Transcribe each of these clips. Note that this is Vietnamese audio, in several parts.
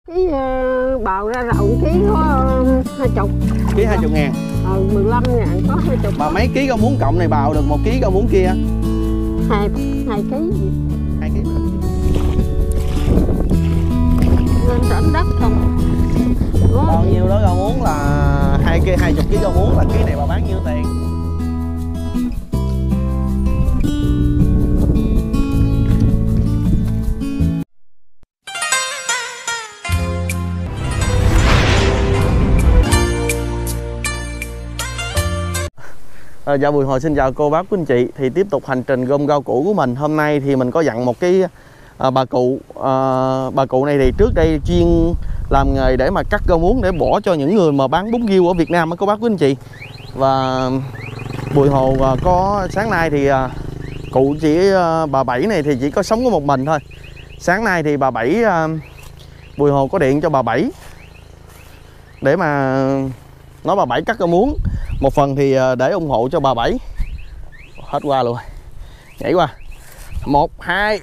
Cái bào ra rậu ký có 20. Ký 20 ngàn. 15 ngàn có 20. Mà mấy ký rau muống cộng này bào được 1 ký rau muống kia? 2 ký. 2 ký. Lên rảnh đất không. Bao nhiêu đó rau muống là 20 ký rau muống là ký này bà bán nhiêu tiền? Dạ Bùi Hồi xin chào cô bác quý anh chị. Thì tiếp tục hành trình gom rau củ của mình. Hôm nay thì mình có dặn một cái bà cụ này thì trước đây chuyên làm nghề để mà cắt rau muống để bỏ cho những người mà bán bún riêu ở Việt Nam á cô bác quý anh chị. Và Bùi Hồ có sáng nay thì cụ chỉ bà Bảy này thì chỉ có sống có một mình thôi. Sáng nay thì bà Bảy Bùi Hồ có điện cho bà Bảy để mà nói bà Bảy cắt rau muống. Một phần thì để ủng hộ cho bà Bảy. Hết qua luôn. Nhảy qua 1, 2.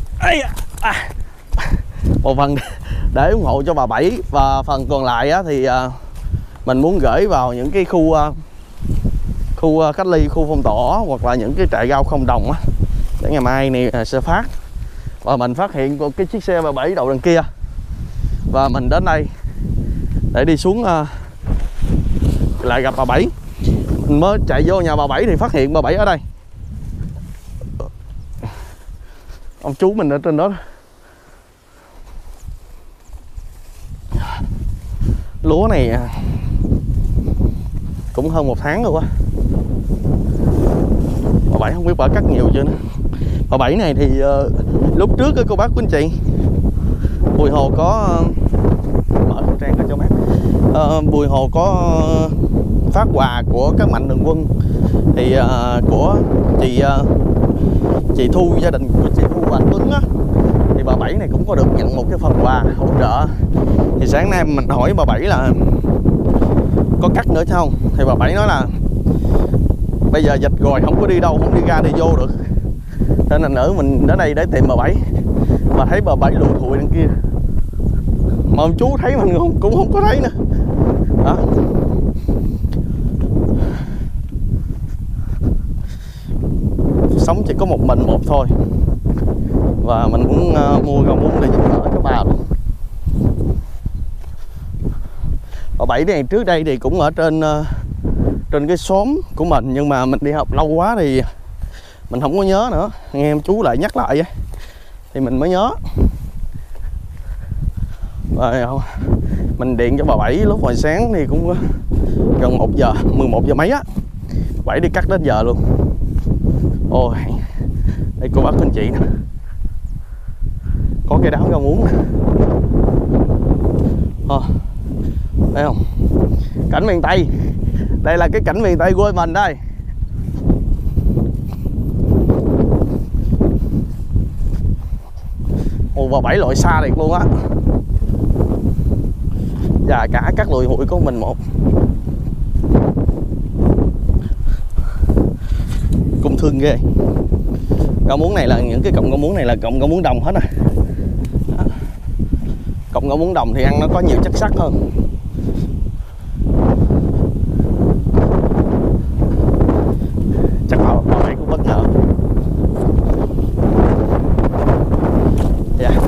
Một phần để ủng hộ cho bà Bảy. Và phần còn lại á, thì mình muốn gửi vào những cái khu cách ly, khu phong tỏa hoặc là những cái trại rau không đồng á, để ngày mai này sẽ phát. Và mình phát hiện cái chiếc xe bà Bảy đậu đằng kia. Và mình đến đây để đi xuống lại gặp bà Bảy. Mình mới chạy vô nhà bà Bảy thì phát hiện bà Bảy ở đây. Ông chú mình ở trên đó. Lúa này cũng hơn 1 tháng rồi quá. Bà Bảy không biết bà cắt nhiều chưa nữa. Bà Bảy này thì lúc trước cô bác quý anh chị, Bùi Hồ có mở khẩu trang ra cho bác. Bùi Hồ có phát quà của các mạnh thường quân thì của chị Thu, gia đình của chị Thu và anh Tuấn á, thì bà Bảy này cũng có được nhận một cái phần quà hỗ trợ. Thì sáng nay mình hỏi bà Bảy là có cắt nữa không, thì bà Bảy nói là bây giờ dịch rồi không có đi đâu, không đi ra đi vô được, nên là nữa mình đến đây để tìm bà Bảy. Mà thấy bà Bảy lùi thụi đằng kia mà ông chú thấy mình cũng không có thấy nữa đó. Sống chỉ có một mình một thôi. Và mình cũng mua rau muống để giúp đỡ cho bà luôn. Bà Bảy này trước đây thì cũng ở trên cái xóm của mình, nhưng mà mình đi học lâu quá thì mình không có nhớ nữa. Nghe em chú lại nhắc lại ấy, thì mình mới nhớ. Và mình điện cho bà Bảy lúc hồi sáng thì cũng gần 1 giờ, 11 giờ mấy á. Bảy đi cắt đến giờ luôn. Ôi, đây cô bác anh chị nè, có cái đám rau muống nè. Thấy không? Cảnh miền Tây. Đây là cái cảnh miền Tây quê mình đây. Ồ, bà Bảy loại xa thiệt luôn á. Và cả các lùi hụi của mình một. Cũng thương ghê. Rau muống này là những cái cọng rau muống này là cọng rau muống đồng hết rồi. Cọng rau muống đồng thì ăn nó có nhiều chất sắt hơn. Chắc bà Bảy cũng bất ngờ. Dạ.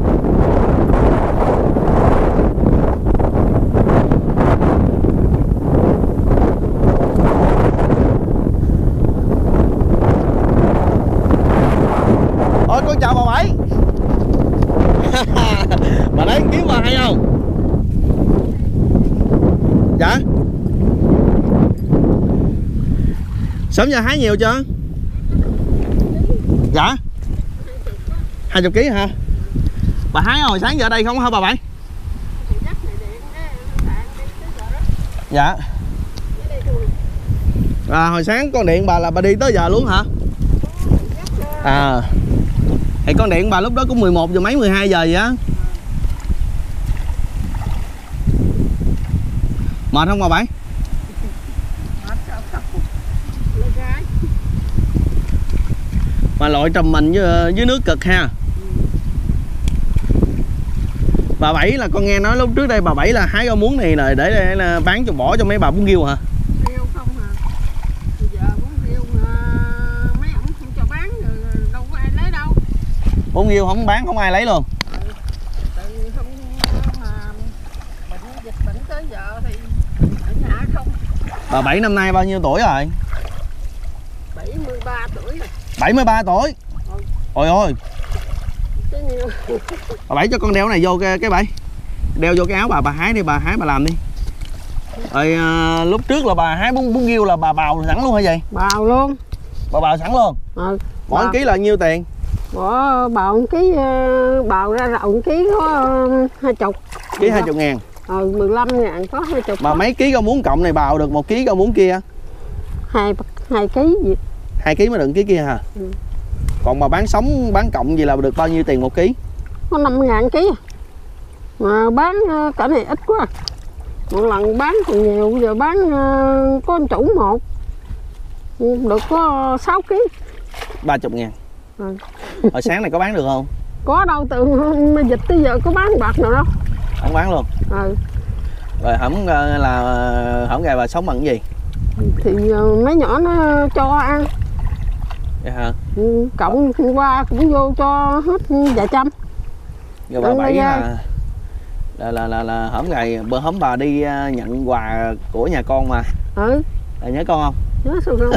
Con chào bà Bảy. Bà lấy kiếm bà hay không? Dạ. Sớm giờ hái nhiều chưa? Dạ. 20 kg hả? Bà hái hồi sáng giờ ở đây không hả bà Bảy? Dạ. Hồi sáng con điện bà là bà đi tới giờ luôn hả? Thì con điện bà lúc đó cũng 11 giờ mấy, 12 giờ vậy á. Mệt không bà Bảy? Mà lội trầm mình dưới nước cực ha. Bà Bảy là con nghe nói lúc trước đây bà Bảy là hái rau muống này là để là bán cho bỏ cho mấy bà bún riêu hả? Riêu không hả? Bây giờ bún riêu mấy ổng không cho bán rồi đâu có ai lấy đâu. Bún riêu không bán không ai lấy luôn. Tại không mà bệnh dịch bệnh tới giờ thì ở nhà không. Bà Bảy năm nay bao nhiêu tuổi rồi? 73 tuổi rồi. 73 tuổi. Ôi ôi. Bà Bảy cho con đeo cái này vô cái Bảy. Đeo vô cái áo bà hái đi, bà hái bà làm đi. Rồi lúc trước là bà hái bún riêu là bà bào sẵn luôn hả vậy? Bào luôn. Bà bào sẵn luôn. Mỗi ký là nhiêu tiền? Bỏ bào 1 ký, bào ra rậu 1 ký có 20. Ký 20 ngàn. 15 ngàn có 20. Mà mấy ký rau muống cộng này bào được 1 ký rau muống kia? 2 ký gì? 2 ký mới được ký kia hả? Ừ. Còn mà bán sống bán cộng gì là được bao nhiêu tiền 1 ký? Có 5 ngàn ký. Mà bán cả này ít quá. Một lần bán còn nhiều, giờ bán có một chủ một được có 6 ký. 30 ngàn. Ừ. Hồi sáng này có bán được không? Có đâu, từ dịch tới giờ có bán bạc nào đâu. Không bán luôn. Ừ. Rồi hổng gà bà sống bằng cái gì? Thì mấy nhỏ nó cho ăn. Vậy hả? Ừ, cộng qua cũng vô cho hết vài trăm. Rồi bà Bảy là hổm ngày bữa hổm bà đi nhận quà của nhà con mà. Ừ. Là nhớ con không? Nhớ sao không?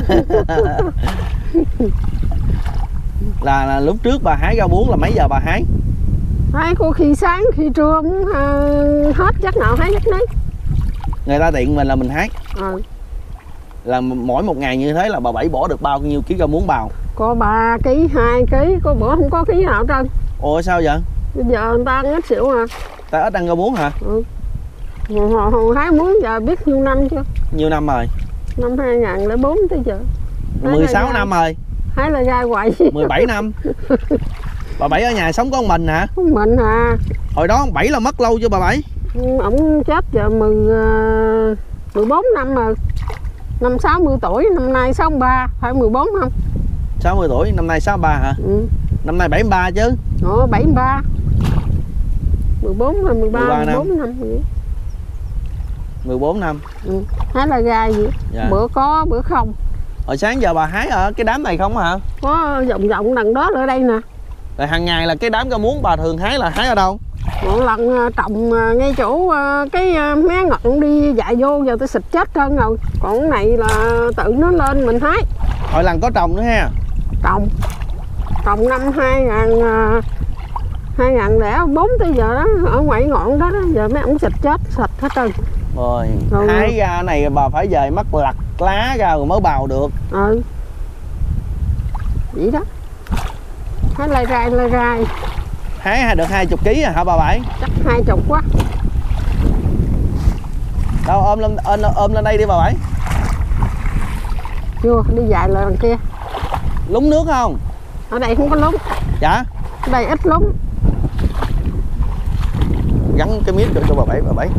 là lúc trước bà hái rau muống là mấy giờ bà hái? Hái có khi sáng khi trưa muốn hết chắc nào hái chắc nấy. Người ta tiện mình là mình hái. Ừ. Là mỗi một ngày như thế là bà Bảy bỏ được bao nhiêu ký rau muống bào? Có 3 ký, 2 ký, có bữa không có ký nào hết trơn. Ủa sao vậy? Bây giờ người ta ăn ít xỉu à. Ta ít ăn rau muống hả? Ừ. Hồi hái muống giờ biết nhiêu năm chưa? Nhiêu năm rồi? Năm 2004 tới giờ. 16 năm rồi. Hái là gai hoài. 17 năm. Bà Bảy ở nhà sống có một mình hả? Không mình à. Hồi đó ông Bảy là mất lâu chưa bà Bảy? Ổng chết giờ 14 năm rồi. Năm 60 tuổi, năm nay 63, phải 14 không? 60 tuổi, năm nay 63 hả? Ừ. Năm nay 73 chứ. 73. 14 hay 13, 14 năm vậy. 14 năm. Ừ. Hái là gai gì? Dạ. Bữa có, bữa không. Hồi sáng giờ bà hái ở cái đám này không hả? Có vòng vòng đằng đó ở đây nè. Rồi hàng ngày là cái đám rau muống bà thường hái là hái ở đâu? Một lần trồng ngay chỗ cái mé ngọn đi dại vô giờ tôi xịt chết trơn rồi. Còn cái này là tự nó lên mình hái. Hồi lần có trồng nữa ha. Trồng năm 2004 tới giờ đó, ở ngoài ngọn đó, giờ mấy ông xịt chết sạch hết trơn. Rồi hái ra này bà phải về mất lặt lá ra rồi mới bào được. Ừ. Vậy đó. Hái lai rai. Hái được 20 kg hả bà Bảy? Chắc 20 quá. Đâu ôm lên đây đi bà Bảy. Chưa, đi dài là đằng kia. Lúng nước không? Ở đây không có lúng. Dạ. Ở đây ít lúng. Gắn cái miếng cho bà Bảy.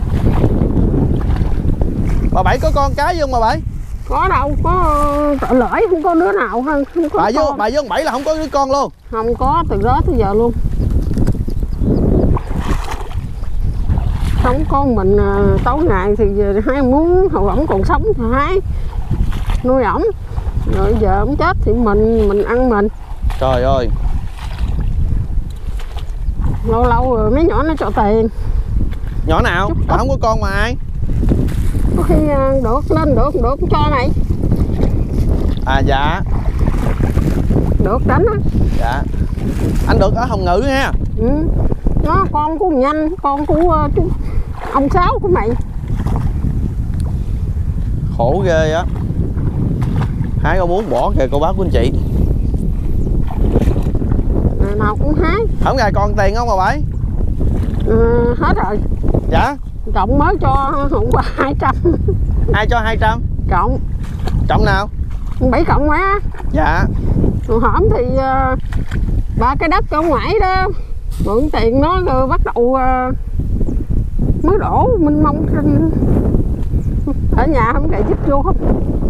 Bà Bảy có con cái không bà Bảy? Có đâu, có lỡi không có đứa nào hơn. Không có bà với ông Bảy là không có đứa con luôn? Không có, từ đó tới giờ luôn. Sống con mình tối ngày thì hái muốn hồi ổng còn sống thì hái nuôi ổng. Rồi giờ ổng chết thì mình ăn mình. Trời ơi. Lâu lâu rồi mấy nhỏ nó cho tiền. Nhỏ nào? Bà không có con mà ai? Có khi được lên được cho này. À dạ. Được đánh á. Dạ. Anh được ở Hồng Ngự ha. Ừ. Nó con của Nhanh, con của ông Sáu của mày. Khổ ghê á. Hái rau muống bỏ kìa cô bác của anh chị. Nào cũng hái. Hổng gài còn tiền không bà Bảy? Hết rồi. Dạ. Trọng mới cho hôm qua 200. Ai cho 200? Trọng. Trọng nào? 7 cộng má. Dạ. Rồi hổm thì 3 cái đất ở ngoài đó mượn tiền nó rồi bắt đầu mới đổ minh mông trên ở nhà không cày giúp vô không.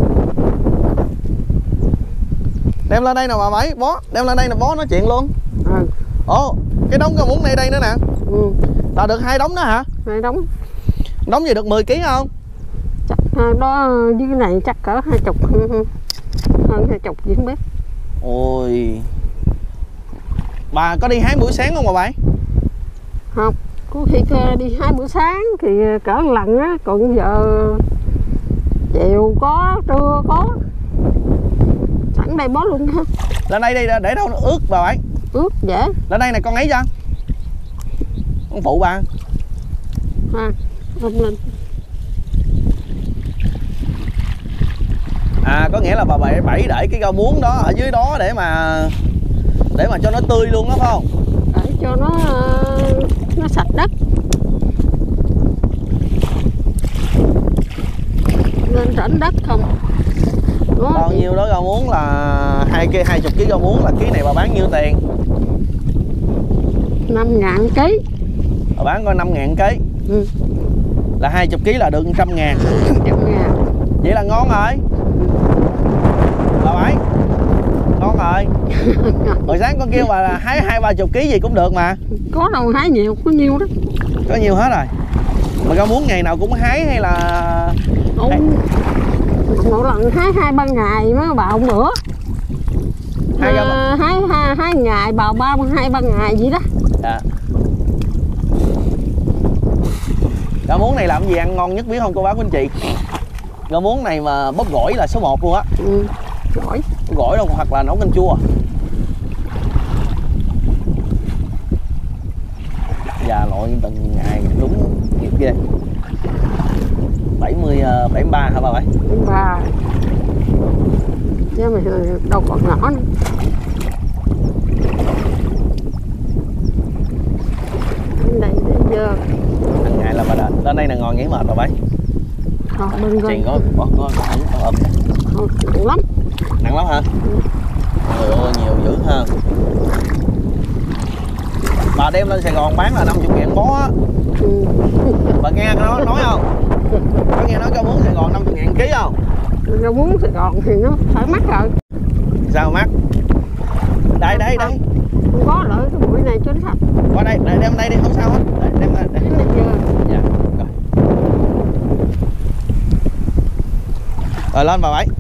Đem lên đây nào bà Bảy, bó, đem lên đây là bó nói chuyện luôn. Ừ. Ồ, cái đống rau muống này đây nữa nè. Ừ. Là được 2 đống đó hả? 2 đống. Đống gì được 10 kg không? Chắc đó dưới này chắc cỡ 20, hơn 20 gì không biết. Ôi, bà có đi hái buổi sáng không bà Bảy? Không, có khi đi hái buổi sáng thì cỡ một lần á, còn giờ chiều có, trưa có, sẵn đây bó luôn ha. Lên đây đi, để đâu nó ướt bà Bảy. Ướt dễ. Lên đây này con ấy cho con phụ bà Ha, ôm lên. À, có nghĩa là bà Bảy để cái rau muống đó ở dưới đó để mà cho nó tươi luôn đó phải không? Để cho nó sạch đất. Nên rảnh đất không. Đó, Bao nhiêu đó rau muống là 20 kg rau muống là ký này bà bán nhiêu tiền? 5.000 ký. Bà bán có 5.000 ký. Ừ. Là 20 kg là được 100.000. 100.000. Vậy là ngon rồi. Bà Bảy, ngon rồi. Hồi sáng con kêu bà là hái 20-30 kg gì cũng được mà. Có đâu hái nhiều, có nhiêu đó. Có nhiều hết rồi. Mà rau muống ngày nào cũng hái hay là mỗi lần hái 2-3 ngày mới bào bữa. Hái ngày bào 2-3 ngày vậy đó. Dạ. Rau muống này làm gì ăn ngon nhất biết không cô bác quý anh chị? Rau muống này mà bóp gỏi là số 1 luôn á. Ừ, gỏi. Gỏi đâu hoặc là nấu canh chua. Già lội từng ngày đúng nghiệp ghê. 73 hả bà Bảy? 73. Chứ mà đâu còn nhỏ nữa. Đây để giờ Hằng ngày là bà đã lên đây là ngồi nghỉ mệt bà Bảy. đừng Chèn có ấm. Nặng lắm. Nặng lắm hả? Trời ơi nhiều dữ ha. Bà đem lên Sài Gòn bán là 50.000 bó á. Ừ. Bà nghe nó nói không? Có nghe nói rau muống Sài Gòn 50.000 ký không? Rau muống Sài Gòn thì nó phải mắc rồi. Sao mắc? Đây. Không có lợi cái bụi này cho nó sạch. Qua đây, đem đây đi không sao hết. Đem đây. Cái này chưa. Dạ. Rồi lên bà Bảy.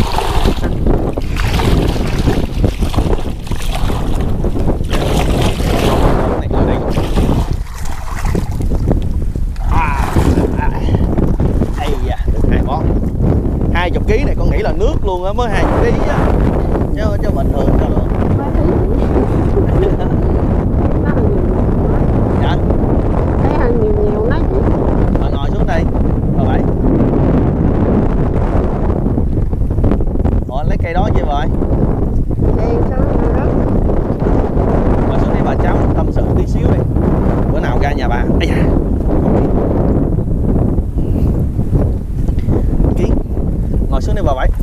Được 2 bó. 20 kg này con nghĩ là nước luôn á, mới 20 kg á. Chứ bình thường sao được. Dạ. Thấy hơi nhiều nói chứ. Bà ngồi xuống đây bà Bảy. Ủa lấy cây đó chưa rồi? Đây sao đó. Ngồi xuống đây bà cháu tâm sự tí xíu đi. Bữa nào ra nhà bà. Ây da. Kiến. Ngồi xuống đây bà Bảy.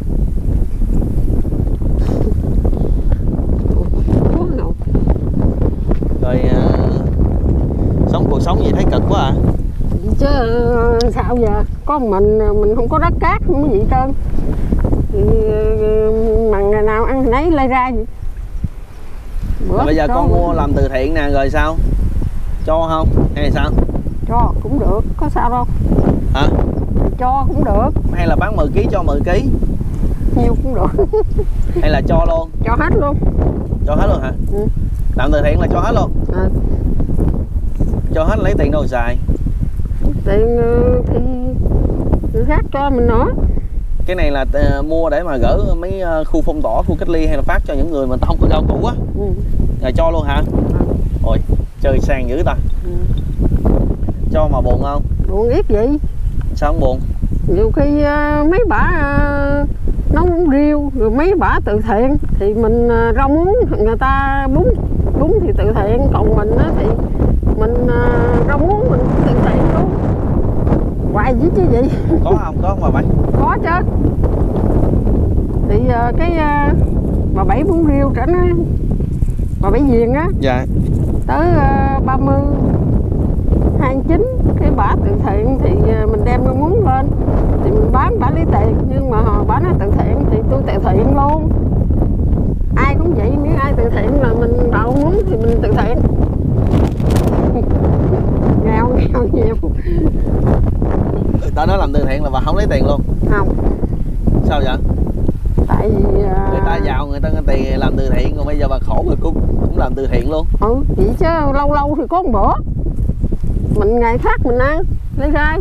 Rồi sống cuộc sống gì thấy cực quá à? Chứ sao giờ có mình không có đất cát không có gì hết trơn thì mà ngày nào ăn thì nấy lây ra vậy. Bây giờ con mua làm từ thiện nè rồi sao? Cho không hay sao? Cho cũng được, có sao đâu. Hả? Cho cũng được. Hay là bán 10 kg cho 10 kg? Nhiều cũng được. Hay là cho luôn? Cho hết luôn. Cho hết luôn hả? Ừ. Làm từ thiện là cho hết luôn? À. Cho hết lấy tiền đâu xài? Tiền thì người khác cho mình nữa. Cái này là mua để mà gỡ mấy khu phong tỏa, khu cách ly hay là phát cho những người mà không có rau củ á? Ừ. Rồi cho luôn hả? À. Ôi chơi sang dữ ta. Ừ. Cho mà buồn không? Buồn ít vậy. Sao không buồn? Nhiều khi mấy bả nấu bún riêu rồi mấy bả từ thiện thì mình rau muống người ta bún thì từ thiện, còn mình á thì mình rau muống mình từ thiện luôn hoài gì chứ gì. Có không? Có không bà Bảy? Có chứ. Thì bà Bảy bún riêu trở nó bà Bảy Diền á. Dạ. Tới 30 29 cái bả từ thiện thì mình đem rau muống lên thì mình bán bả lấy tiền, nhưng mà bả nói từ thiện thì tôi từ thiện luôn. Ai cũng vậy, nếu ai từ thiện là mình bạo muốn thì mình từ thiện. nghèo nhiều. Người ta nói làm từ thiện là bà không lấy tiền luôn. Không. Sao vậy? Tại vì người ta giàu người ta có tiền làm từ thiện, còn bây giờ bà khổ rồi cũng làm từ thiện luôn. Ừ, vậy chứ lâu lâu thì có một bữa. Mình ngày khác mình ăn, lấy gai.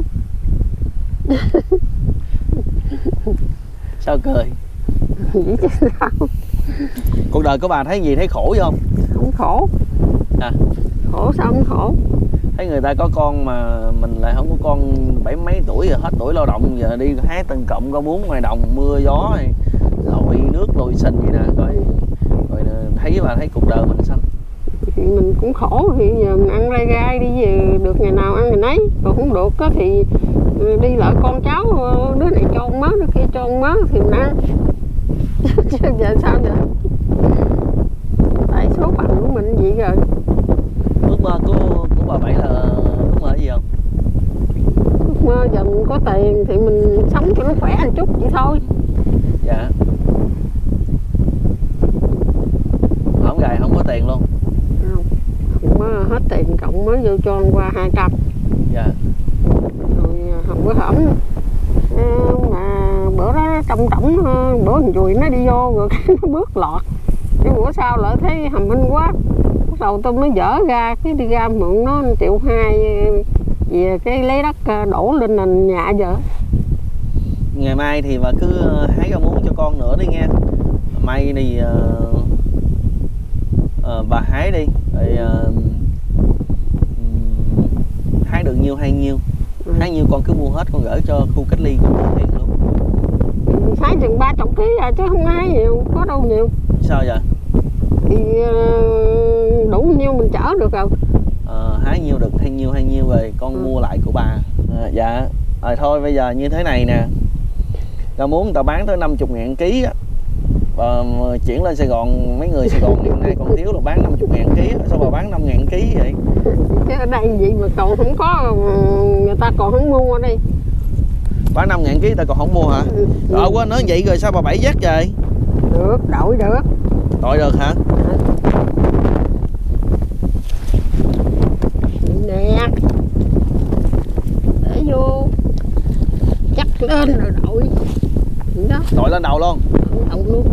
Sao cười? Vậy chứ sao? Cuộc đời của bà thấy gì thấy khổ không? Không khổ. À, khổ sao không khổ? thấy người ta có con mà mình lại không có con, 70 mấy tuổi rồi, hết tuổi lao động, giờ đi hái từng cọng rau muống ngoài đồng mưa gió này, lội nước lội sình gì nè, rồi thấy bà thấy cuộc đời mình sao? Thì mình cũng khổ, thì giờ mình ăn rai gai đi, về được ngày nào ăn ngày nấy, còn không được á thì đi lại con cháu, đứa này cho con mớ, đứa kia cho con mớ thì mình ăn. Chứ giờ sao vậy? Tại số phận của mình vậy rồi. Ước mơ của bà Bảy là ước mơ gì không? Ước mơ giờ mình có tiền thì mình sống cho nó khỏe một chút vậy thôi. Dạ. Không gài không có tiền luôn. Không có hết tiền, cộng mới vô cho ăn qua 200. Dạ. Rồi không có hổm mà bữa đó trong trỏng, bữa thằng Dùi nó đi vô rồi cái nó bước lọt, cái bữa sau lại thấy hầm hinh quá, bắt đầu tôi nó dở ra, cái đi ra mượn nó 1,2 triệu về cái lấy đất đổ lên nền nhà giờ. Ngày mai thì bà cứ hái rau muống cho con nữa đi nghe. Mai thì bà hái đi rồi hái được nhiêu hay nhiêu. Hái nhiêu con cứ mua hết, con gửi cho khu cách ly con từ thiện luôn. Hái chừng 30 kg à, chứ không hái nhiều, có đâu nhiều. Sao vậy? Thì đủ nhiêu mình chở được rồi. Hái nhiêu được hay nhiêu rồi con mua lại của bà. Dạ. Rồi thôi bây giờ như thế này nè, rau muống người ta bán tới 50.000 ký á, và chuyển lên Sài Gòn, mấy người Sài Gòn hiện nay còn thiếu là bán 50.000 ký, sao bà bán 5.000 ký vậy? Chứ ở đây vậy mà còn không có, người ta còn không mua ở đây. Bán 5.000 ký ta còn không mua hả? Quên nói vậy rồi sao bà Bảy dắt vậy? Được, đổi được. Đổi được hả? Nè, để vô chắc lên rồi đội đó. Đội lên đầu luôn. Đầu luôn.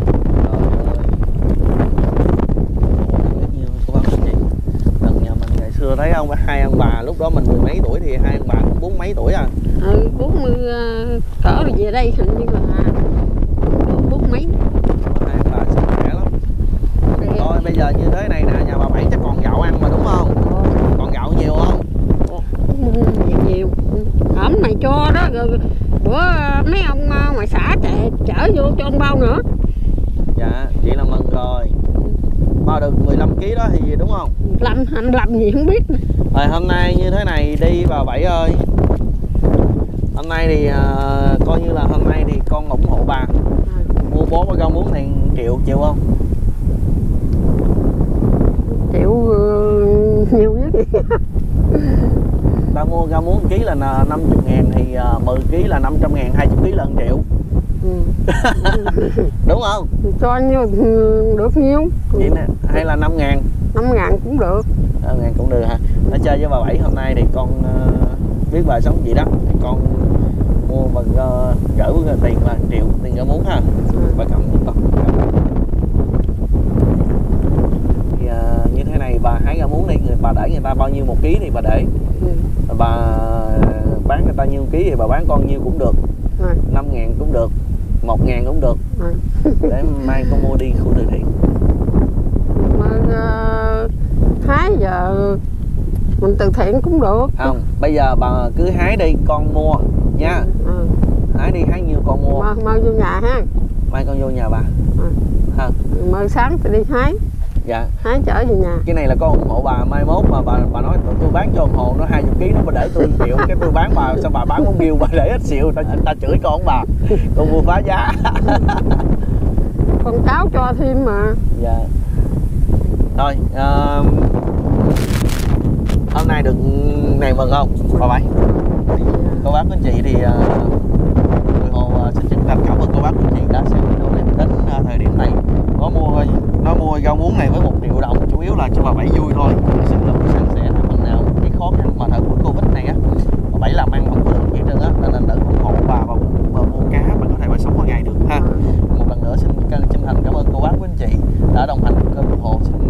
Lần nhà mình ngày xưa thấy không, hai ông bà lúc đó mình 10 mấy tuổi thì hai ông bà cũng 40 mấy tuổi à. 40 cỡ rồi về đây hình như là 40 mấy. Hai ông bà sức khỏe lắm. Thôi bây giờ như thế này nè, nhà bà Bảy chắc còn gạo ăn mà đúng không? Còn gạo nhiều không? Nhiều. Ẩm mày cho đó, rồi bữa mấy ông ngoài xã chở vô cho ông bao nữa. Dạ, chị là mừng rồi. Bao được 15 kg đó thì đúng không? 25 gì không biết. Rồi hôm nay như thế này đi bà Bảy ơi. Hôm nay thì coi như là hôm nay thì con ủng hộ bà. Mua bó rau muống này chịu không? Chịu nhiều chứ. Ta mua rau muống ký là 50.000 thì 10 kg là 500.000, 20 kg là 1 triệu. Đúng không? Cho nhiêu được nhiêu. Vậy nè, hay là 5.000? 5.000 cũng được. 5.000 cũng được hả? Đã chơi với bà Bảy hôm nay thì con biết bà sống gì đó thì con mua bằng gửi tiền là 1 triệu tiền rau muống ha. Bà cầm giúp con. Thì như thế này bà hái rau muống đi, bà để người ta bao nhiêu 1 ký thì bà để. Bà bán người ta nhiêu ký thì bà bán con nhiêu cũng được. 5.000 cũng được, 1.000 cũng được. Để mai con mua đi khu từ thiện. Mà hái giờ mình từ thiện cũng được. Không, bây giờ bà cứ hái đi con mua nha. Hái đi, hái nhiêu con mua. Mau vô nhà ha. Mai con vô nhà bà. Ha. Mai sáng thì đi hái. Dạ. Hái chở về nhà. Cái này là con ủng hộ bà, mai mốt mà bà nói tôi bán cho hồ nó 20 kg nó bà để tôi 1 triệu, cái tôi bán bà sao bà bán không biêu bà để ít xịu, ta chửi con bà. Con mua phá giá. Con cháu cho thêm mà. Dạ. Thôi hôm nay được này mừng không bà Bảy? Cô bác anh chị thì Người Hồ xin chân thành cảm ơn cô bác anh chị đã xem video này đến thời điểm này. Nó mua rau muống này với 1 triệu đồng chủ yếu là cho bà Bảy vui thôi, thực sự là san sẻ phần nào cái khó khăn mà thời buổi Covid này á, bẫy làm ăn không có được gì trơn á, nên là đừng ủng hộ bà và mua cá mà có thể bà sống qua ngày được ha. Một lần nữa xin thành cảm ơn cô bác quý anh chị đã đồng hành cùng kênh Hồ. Xin